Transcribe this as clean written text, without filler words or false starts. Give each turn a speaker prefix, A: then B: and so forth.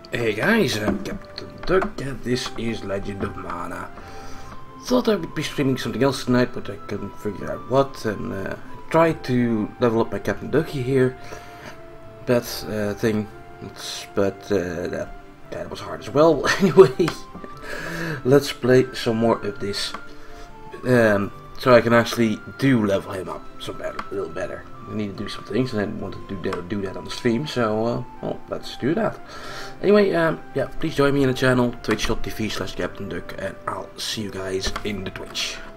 A: Hey guys, I'm Captain Duck and this is Legend of Mana. Thought I would be streaming something else tonight, but I couldn't figure out what, and tried to level up my Captain Ducky here. That thing, but that was hard as well. Anyway, let's play some more of this, so I can actually level him up a little better. I need to do some things, and I wanted to do that on the stream, so well, let's do that. Anyway, yeah, please join me in the channel, twitch.tv/CaptainDuck, and I'll see you guys in the Twitch.